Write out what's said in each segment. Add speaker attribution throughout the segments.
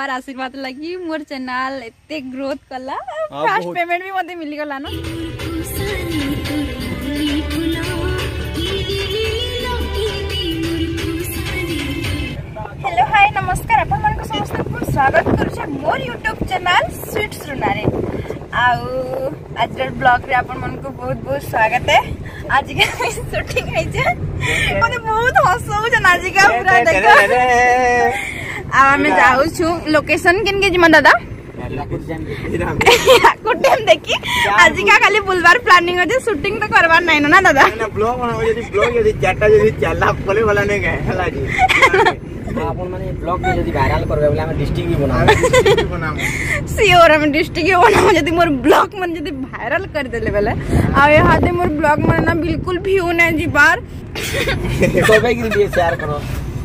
Speaker 1: तहार आशीर्वाद लगी मोर चैनल एते ग्रोथ कला फर्स्ट पेमेंट भी मते मिली गला ना। हेलो हाय नमस्कार अपन मन को समस्त को स्वागत करू छे मोर YouTube चैनल स्वीट्स रुना रे। आउ आज ब्लॉग रे अपन मन को बहुत बहुत स्वागत है। आज के शूटिंग है जे मने बहुत हंसौ जन आज का पूरा देखो। आ मैं जाऊ छु लोकेशन किन के जिमा दादा कुटिम देखी आज का खाली बुलवार प्लानिंग हो शूटिंग तो करवार नहीं ना दादा।
Speaker 2: ना ब्लॉग यदि चाटा यदि चला कोले वाला नहीं गए हला जी अपन माने ब्लॉग के यदि वायरल करबे बोले हम डिस्ट्रिक्ट भी बनाम
Speaker 1: सियोर हम डिस्ट्रिक्ट भी बनाम यदि मोर ब्लॉग मन यदि वायरल कर देले बेले आ यहाँ दे मोर ब्लॉग मन ना बिल्कुल व्यू नहीं जी बार
Speaker 2: तो भाई के लिए शेयर करो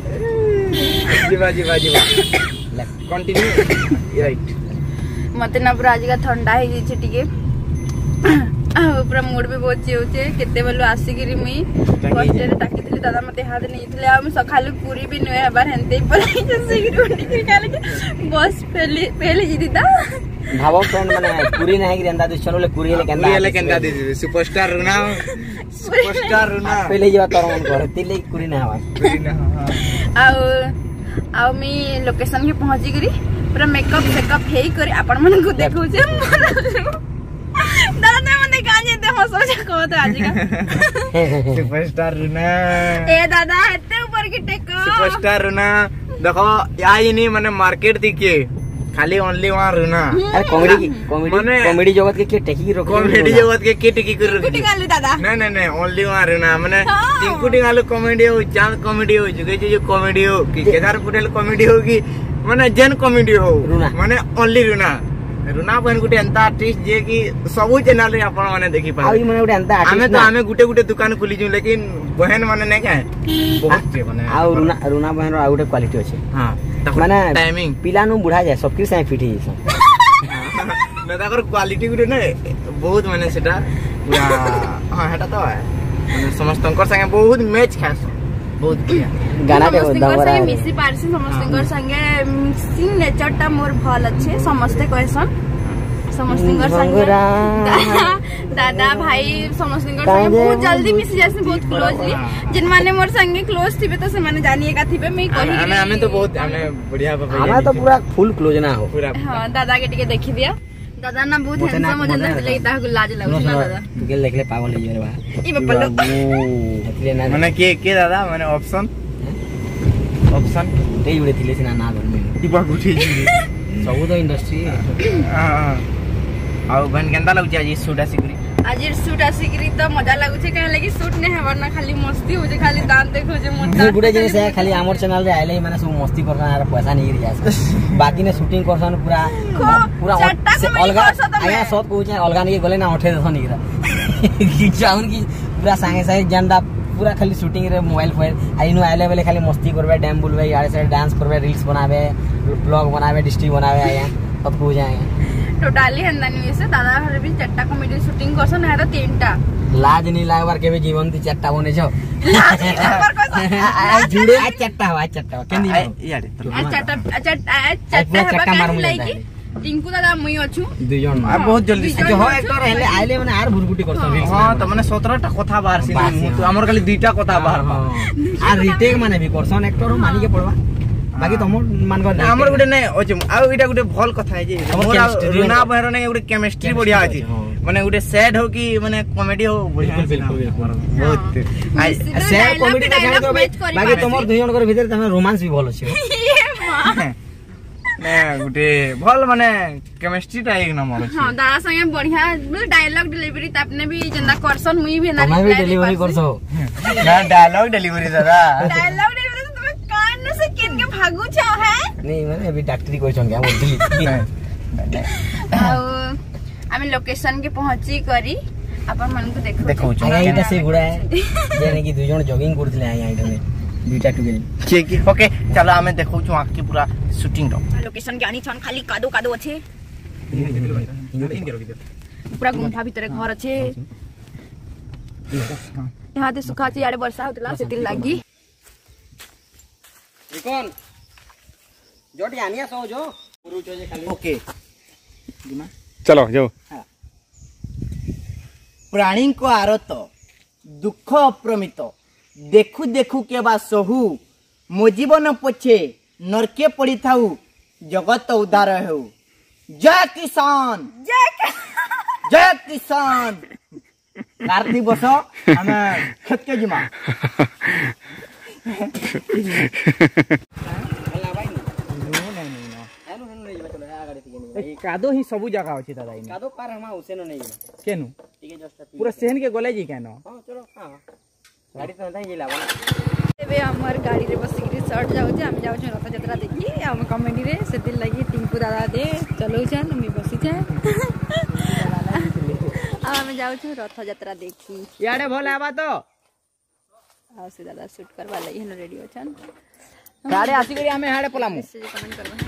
Speaker 2: जीवा कंटिन्यू राइट
Speaker 1: मते ना पूरा आज का ठंडा है जी टिके पूरा मूड भी बहुत चेउचे केते बलु आसीगिरी मी हॉस्टल रे टाकी दिली दादा मते हाथ नहीं थले हम सखालु पूरी भी नय बार हेनते पलाई जसीगिरी उठी के काले के बस पहले जी दीदा
Speaker 2: भावो फ्रेंड माने पूरी नहीं कि अंदा दुश्मन ले पूरी ले केंदा दे सुपरस्टार रुना पहले जीवा तोर मन कर तिले पूरी ना हवा
Speaker 1: आउ मी लोकेशन के पहुंची गरी पूरा मेकअप हेई करे अपन मन को देखौ जे दादा ने मने काजे ते हंसो छ को तो आज का
Speaker 2: सुपरस्टार रुना
Speaker 1: ए दादा एते ऊपर की टेको
Speaker 2: सुपरस्टार रुना देखो याई नहीं माने मार्केट दिखे खाली ओनली वहां रुना अरे कॉमेडी जगत के टेकी रखो कॉमेडी जगत के टेकी कर रखो
Speaker 1: टिंगालू दादा
Speaker 2: नहीं ओनली वहां रुना माने टिंकू टिंगालू कॉमेडी हो चांद कॉमेडी हो जो कॉमेडी हो कि केदार पटेल कॉमेडी होगी माने जन कॉमेडी हो माने ओनली रुना बहन गुटे एंता आर्टिस्ट जे कि सबु चैनल रे आपण माने देखि पा आइ माने गुटे एंता आर्टिस्ट हमें गुटे दुकान खुली छु लेकिन बहन माने नै का बहुत माने आ रुना बहन आ गुटे क्वालिटी अछि हां माने टाइमिंग पिला नु बुढ़ा जाय सबके साथ फिट ही मैं ताकर क्वालिटी गुटे नै बहुत माने सेटा पूरा हां हेटा तो है माने समस्त अंकर संगे बहुत मैच खास बहुत बढ़िया गाना के दवरा
Speaker 1: मिसी पारसी समस्तकर संगे मिक्सिंग नेचरटा मोर भल अच्छे समस्ते कहसन समस्तकर संगे दादा भाई समस्तकर संगे बहुत जल्दी मिसी जासे बहुत क्लोजली जिन माने मोर संगे क्लोज थिबे तो से माने जानिए का थिबे मैं कहि
Speaker 2: हमें तो बहुत हमें बढ़िया बाबा हमें तो पूरा फुल क्लोज ना हो पूरा
Speaker 1: हां दादा के टिके देखि दिया दादा ना बहुत हैंडसम हो जंदा लगे ता लाज लागो ना दादा
Speaker 2: तू के देखले पागल हो रे बा
Speaker 1: ई बप्पा
Speaker 2: माने के दादा माने ऑप्शन ते जुड़े थिले सिना ना घर में टिपा गुठी सब तो इंडस्ट्री हां आ बन केंदा लागु आज सूट आसीकरी
Speaker 1: आज सूट आसीकरी तो मजा लागु छे काहे लगी सूट ने हवर ना खाली मस्ती हो जे खाली दांत देखो जे मोटा
Speaker 2: गुडे जे से खाली हमर चैनल रे आइले माने सब मस्ती करना यार पैसा नहीं रिया बाकी ने शूटिंग करसन पूरा अलगा आया सब को जे अलगा नहीं गले ना उठे दसन नहीं जाउन की पूरा संगे जंदा पूरा खाली शूटिंग रे मोबाइल फोन आइनो आइले बेले खाली मस्ती करबे डैम बुलबे यार से डांस करबे रील्स बनाबे ब्लॉग बनाबे डिस्ट्रिक्ट बनाबे आया सब को जाए
Speaker 1: टोटली हंदानी से दादा हर भी चारटा कॉमेडी शूटिंग करसन है तो तीनटा
Speaker 2: लाज नहीं लागबार के जीवन ती चारटा बने छ आ जुड़े आ चारटा केनी यार चारटा मार मुले
Speaker 1: टिंकू दादा मुई अछु
Speaker 2: दुई जन आ बहुत जल्दी से हो एक रहले आइले माने आर भुरगुटी करसन हां त माने 17टा कथा बाहर से हमर खाली दुईटा कथा बाहर आ रिटेक माने भी करसन एक्टर मानी के पड़वा बाकी तुम मान को हमर गुटे नै अछि आ इटा गुटे भल कथा है जे रुना बहर नै गुटे केमिस्ट्री बढ़िया अछि माने गुटे सैड हो कि माने कॉमेडी हो बिल्कुल बहुत सैड कॉमेडी का जाने तो बाकी तुमर दुई जन कर भीतर तमे रोमांस भी भल अछि नै गुटे भल माने केमिस्ट्री टा एक नंबर अछि
Speaker 1: हां दादा संगे बढ़िया डायलॉग डिलीवरी त अपने भी जंदा करसन मुई भी ना
Speaker 2: डिलीवरी करसो ना डायलॉग डिलीवरी दादा
Speaker 1: डायलॉग से किन के भागु छ है
Speaker 2: नहीं माने अभी डॉक्टरी कोइ संगे बोलली
Speaker 1: आमे लोकेशन के पहुंची करी अपन मन को देखो
Speaker 2: एटा से गुडा है जेने की दुई जन जॉगिंग करथिले आया एटा में दुईटा टुगे ठीक ओके चलो हमें देखौ छु आके पूरा शूटिंग रो
Speaker 1: लोकेशन के आनी छन खाली कादो अछि पूरा गुंठा भीतर घर अछि यहां दे सुखा छी यार वर्षा होतला से दिल लागी
Speaker 2: कौन जोटी आनिया सो जो ओके
Speaker 3: चलो जाओ।
Speaker 2: प्राणी को आरत दुख अप्रमित देखु देखु के बा सहु मो जीवन पछे नरके पड़ी थाऊ जगत उद्धार हो। जय किसान जय किसान। कार्तिक बस आम खेत के जिमा कादो ही सब जगह अछि दादा इन कादो पार हम उसेन नै केनु ठीक जस्ट पूरा सेहन के गले जी केनो हां चलो हां गाड़ी तो नहीं गेला
Speaker 1: एबे हमर गाड़ी रे बस गिरी शॉर्ट जाउ जे हम जाउ रथ यात्रा देखी हम कमेडी रे से दिल लगी टिंकू दादा दे चलौ छन हम बसी छे हम जाउ छु रथ यात्रा देखी
Speaker 2: याडे भले आबा तो
Speaker 1: आ से दादा शूट करवा लई हन रेडी हो छन
Speaker 2: गाड़ी आसी करी हमें हाडे पलामु
Speaker 1: कमेंट करबा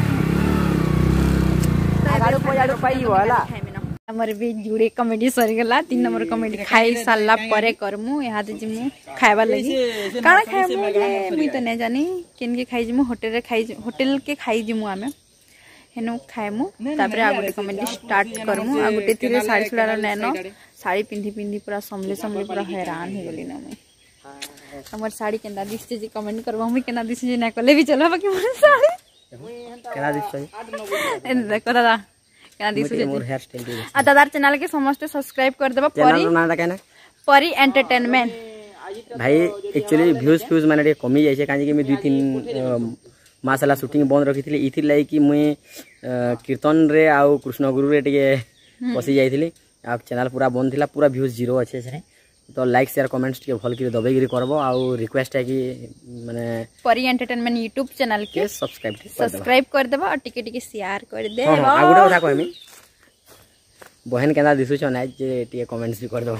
Speaker 2: गाड़ी को याडे पाई होला
Speaker 1: हमर भी जुड़े कमेडी सरी गला 3 नंबर कमेडी खाई साला परे करमु यहाँ दे जिमु खाइबा लगी काना खाइमु मुई तो नै जानी केन के खाई जिमु होटल के खाई जिमु आमे हेनु खाइमु तापरे आ गुटे कमेडी स्टार्ट करमु आ गुटे थिरे साड़ी सुडार नैनो साड़ी पिंधी पूरा समले पूरा हैरान हे गली ना मुई हमर साड़ी केना दिसते जी कमेंट करबा मुई केना दिसते जी ना कले भी चलबा बाकी मोर साड़ी
Speaker 2: केना दिसते
Speaker 1: देखो दादा केना दिसते मोर हेयर स्टाइल दे आ दादार चैनल के समस्त सब्सक्राइब कर देबा परी एंटरटेनमेंट
Speaker 4: भाई एक्चुअली व्यूज माने कमी जाय छे काजे कि मैं 2-3 मासला शूटिंग बंद रखी थी इथि लाई कि मुई कीर्तन रे आ कृष्ण गुरु रे टिके पसी जाइथिली आ चैनल पूरा बंद थिला पूरा व्यूज जीरो अच्छे से तो लाइक शेयर कमेंट्स टिके भल कि दबेगिरी करबो आ रिक्वेस्ट है कि माने
Speaker 1: परी एंटरटेनमेंट YouTube चैनल के सब्सक्राइब कर देबा और टिके टिके शेयर कर दे
Speaker 4: आ गुडा कथा कहमी बहन केना दिसु छ ना जे टिके कमेंट्स भी कर दो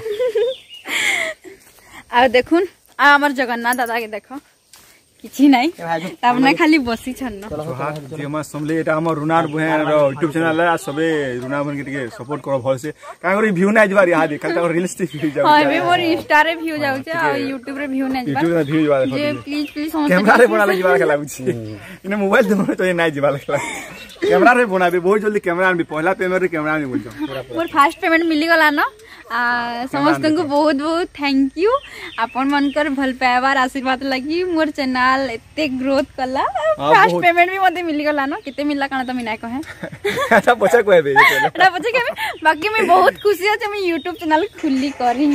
Speaker 1: आ देखुन आ हमर जगन्नाथ दादा के देखो किछि नाही तबने खाली बसी छन
Speaker 3: जे हम समले एटा हमर रुनार बहन रो YouTube चैनल आ सबे रुना बहन के टिके सपोर्ट करो भल से का करी व्यू नै जबारी आ देख खाली रियलिस्टिक व्यू जाउ
Speaker 1: हां बे मोर इंस्टा रे व्यू जाउ छ आ YouTube रे व्यू नै जबा
Speaker 3: YouTube रे व्यू जबा
Speaker 1: जे प्लीज समझ
Speaker 3: कैमरा रे बना ले जबा के लागु छी इने मोबाइल दे तो नै जबा लागला कैमरा रे बनाबे बहुत जल्दी कैमरा में पहला पेमेंट रे कैमरा में बोलछो
Speaker 1: मोर फर्स्ट पेमेंट मिली गला न समस्त को बहुत बहुत थैंक यू अपन मनकर भल पाइबार आशीर्वाद लगी मोर चैनल एते ग्रोथ कला फर्स्ट पेमेंट भी मते मिली गला न केते मिलला काना त मिना कहे
Speaker 3: अच्छा पछा कहबे
Speaker 1: एटा पछा कहबे बाकी मैं बहुत खुशी আছে मैं YouTube चैनल खुली करी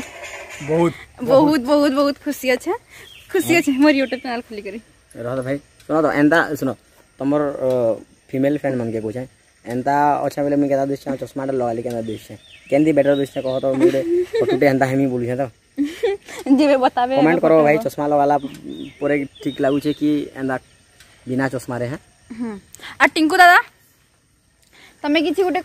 Speaker 1: बहुत खुशी আছে मोर YouTube चैनल खुली करी
Speaker 4: रह भाई सुनो तो एंदा सुनो तमर फीमेल फ्रेंड मन के पूछे एंता अच्छा बेले मैं केदा दिस चश्मा लगा ली केदा दिस केंदी बेटर दिस कहो तो मुरे फोटोटे एंता हेमी बोली है तो
Speaker 1: जेबे बताबे
Speaker 4: कमेंट करो भाई चश्मा लगाला पूरे ठीक लागु छे कि एंदा बिना चश्मा रे है
Speaker 1: आ टिंकू दादा तमे किछि गुटे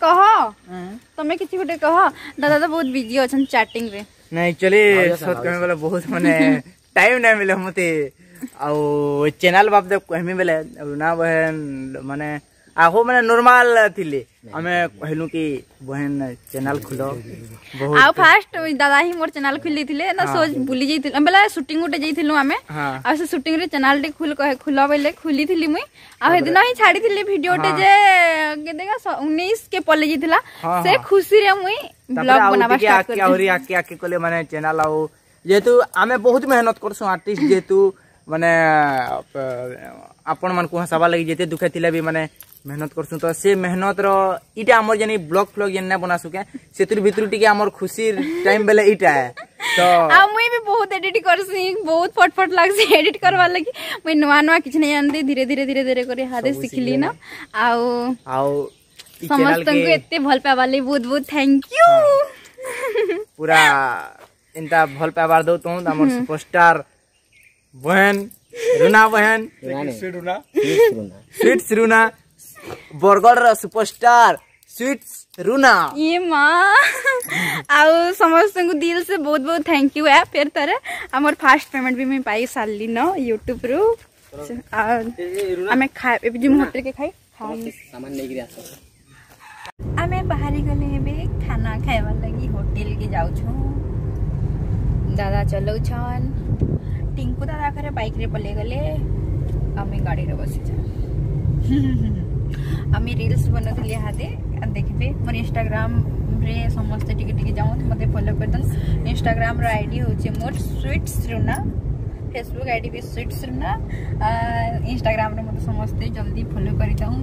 Speaker 1: कह दादा तो बहुत बिजी अछन चैटिंग रे
Speaker 2: नहीं चली सत कहमे वाला बहुत माने टाइम नै मिले मते आ चैनल बाप दे कहमी बेले ना बहन माने आहो माने नॉर्मल थिले हमें कहलु कि बहन चैनल खुलो बहुत
Speaker 1: आ फास्ट दादा ही मोर चैनल खुली थिले ना सोच भूली जइथिल हम बेला शूटिंग उटे जइथिलु हमें आ से शूटिंग रे चैनल टे खुला बेले खुली थिली मुई आ हेदिन ही छाडी थिले वीडियो टे जे के देखा 19 के पले जइथिला से खुशी रे मुई ब्लॉग बनाबा स्टार्ट कर
Speaker 2: आउरी आके कोले माने चैनल आउ जेतु हमें बहुत मेहनत करसु आर्टिस्ट जेतु माने आपण मन को हसाबा लगी जेते दुखे थिले भी माने मेहनत करसु तो से मेहनत रो इटा हमर जनी ब्लॉग फ्लॉग जन्ना बना सुके सेतुर भितरु टिके हमर खुशी टाइम बेले इटा है तो
Speaker 1: आ मुई भी बहुत एडिट करसी बहुत फटफट लागसी एडिट करवा लगी मुई नवा किछ नै जानती धीरे करी हाथे सिखली ना आउ समस्त को एते भल पावा ले बहुत थैंक यू
Speaker 2: पूरा इंता भल पाबार दो तो हमर सुपरस्टार बहन रुना बहन स्वीट्स रुना बरगढ़ रो सुपरस्टार स्वीट्स रुना
Speaker 1: ये मां आउ समस्त को दिल से बहुत थैंक यू है फिर तरे हमर फर्स्ट पेमेंट भी मैं पाई साली न YouTube रो हमें खाए जिम होटल के खाई
Speaker 4: सामान नै गिरा आसो
Speaker 1: हमें बाहरी गले हेबे खाना खाएवा लगी होटल के जाउ छु दादा चलो छन टिंकू दादा करे बाइक रे पले गले हमें गाड़ी रे बसी छ आम रील्स बनौली हादे देखिए मोर इंस्टाग्राम रे समस्त टिके जाऊँ मत फॉलो कर दन। इंस्टाग्राम रो आईडी होचे मोर स्वीट्स रुना, फेसबुक आईडी भी स्वीट्स रुना, इंस्टाग्राम रे मत समस्त जल्दी फॉलो कर जाऊँ।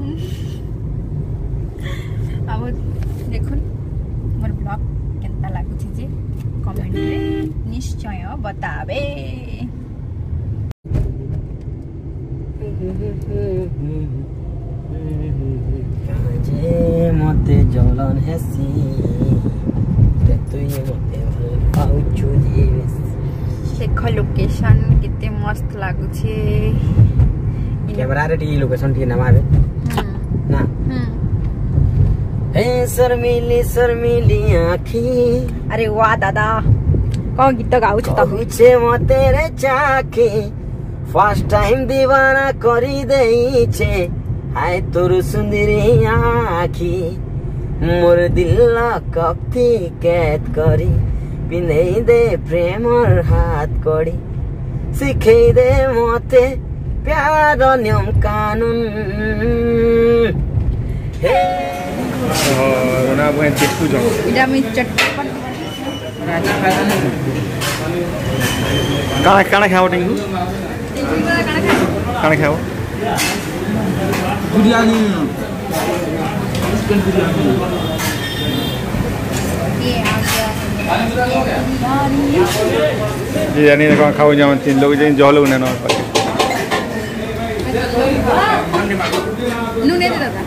Speaker 1: अब देखुन मोर ब्लॉग केनता लागुछि जे कमेंट रे निश्चय बताबे।
Speaker 4: मते जलन हेसी ते तुई मते भल पाउछु जीवेस।
Speaker 1: देखो लोकेशन कितने मस्त लागुछे।
Speaker 4: कैमरा रे टी लोकेशन टी नमाबे ना हे शर्मिली आँखी।
Speaker 1: अरे वाह दादा कौन गीत गाउछ त
Speaker 4: छे मते रे चाखी फर्स्ट टाइम दीवाना करी देई छे हाय तोर सुंदरी आँखी मोर दिल कपी कैद करी पिन्हई दे प्रेमर हाथ कड़ी सिखे दे मते प्यार नियम कानून। हे
Speaker 3: रुना बुहे टिकू जो
Speaker 1: इडा मी चटपट
Speaker 3: काना खाओ टिंकू काना खाओ
Speaker 2: बिरयानी चिकन बिरयानी
Speaker 1: ये आ गया
Speaker 3: बिरयानी का खाओ जाओ तीन लोग जे जहल उने न
Speaker 1: नूने दे दादा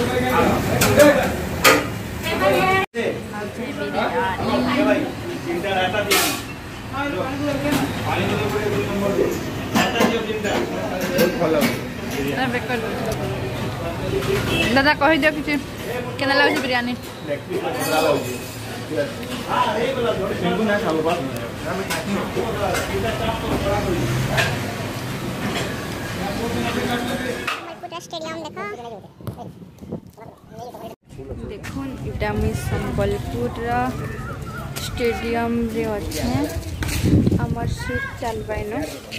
Speaker 1: दादा कह दियो कि केना लागछ बिरयानी। देखो इटा मी संबलपुर स्टेडियम रे अच्छे आमर शूट चल पाइन।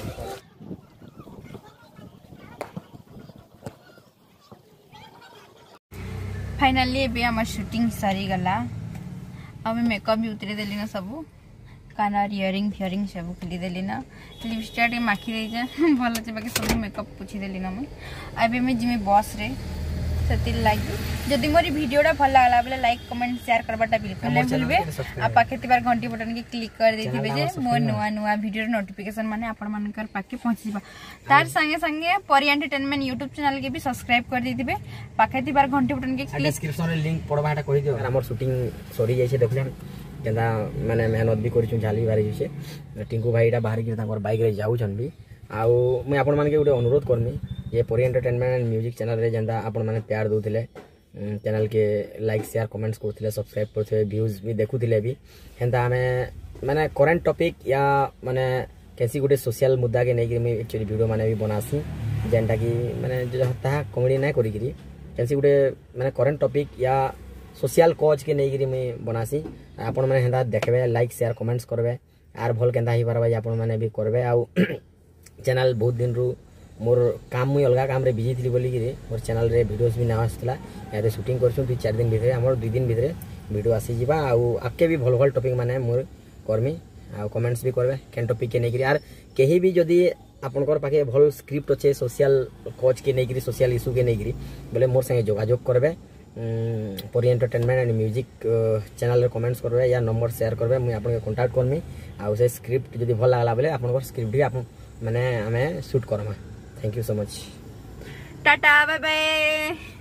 Speaker 1: फाइनली भी आम शूटिंग सरी गला। अब मेकअप भी उतरी देली ना सब कानर इयरिंग फियरिंग सब खुली देली ना लिपस्टिक माखी दे भल अच्छे बाकी सब मेकअप पूछी देली ना मुझे अभी मैं जिमी बस रे से लगी जदि मोर वीडियोटा भल लगला बोले लाइक कमेंट शेयर करबाटा बिल्कुल नहीं भूलबे आ पाखे तिबार घंटी बटन के क्लिक कर देथिबे जे मोर नुआ नुआ वीडियो नोटिफिकेशन माने आपण मानकर पाखे पहुंच जिबा। तार संगे संगे परी एंटरटेनमेंट YouTube चैनल के भी सब्सक्राइब कर देथिबे पाखे तिबार घंटी बटन के क्लिक
Speaker 4: डिस्क्रिप्शन रे लिंक पड़बाटा कहि दियो। हमर शूटिंग सरी जाय छे देखले केदा माने मेहनत भी करिछु जाली बारी छे टिंकू भाईटा बाहर के तांकर बाइक रे जाउ छन भी आउ मैं आपण मान के गुटे अनुरोध करमी ये परी एंटरटेनमेंट एंड म्यूजिक चैनल रे जेंदा आपण माने प्यार दोथिले चैनल के लाइक शेयर कमेंट्स करथिले सब्सक्राइब करथिले व्यूज भी देखुथिले भी हेंता हमें माने करंट टॉपिक या माने कैसी गुटे सोशल मुद्दा के नहीं मैं एक्चुअली वीडियो माने भी बनासु जेंटा की माने जो ता कॉमेडी नहीं करी करी कैसी गुटे माने करंट टॉपिक या सोशल कॉज के नहीं मैं बनासी आपण माने हेंता देखबे लाइक शेयर कमेंट्स करबे आर भल केंता ही परबा आपण माने भी करबे आ चैनल बहुत दिन रु मोर काम मुई अलगा काम रे बिजी थी बोली कि मोर चैनल रे वीडियोस भी ना आसला याते शूटिंग करछु 2-4 दिन भितरे हमर 2 दिन भितरे वीडियो आसी जिबा आ आके भी भल भल टॉपिक माने मोर करमी आ कमेंट्स भी करबे केन टॉपिक के नै कि यार केही भी जदी आपनकर पाके भल स्क्रिप्ट अछि सोशल कोच के नै कि सोशल इशू के नै कि बोले मोर संगे जोगाजोग करबे परी एंटरटेनमेंट एंड म्यूजिक चैनल रे कमेंट्स करबे या नंबर शेयर करबे मुई आपन के कांटेक्ट करमी आ से स्क्रिप्ट जदी भल लागला बोले आपनकर स्क्रिप्ट भी आपन माने हमें शूट करमा। Thank you so much.
Speaker 1: Tata bye bye.